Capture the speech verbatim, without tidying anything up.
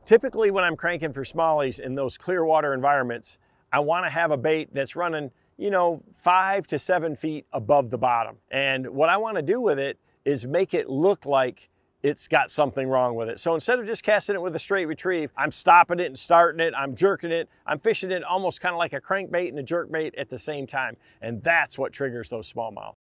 Typically when I'm cranking for smallies in those clear water environments, I want to have a bait that's running, you know, five to seven feet above the bottom. And what I want to do with it is make it look like it's got something wrong with it. So instead of just casting it with a straight retrieve, I'm stopping it and starting it, I'm jerking it, I'm fishing it almost kind of like a crankbait and a jerkbait at the same time. And that's what triggers those smallmouth.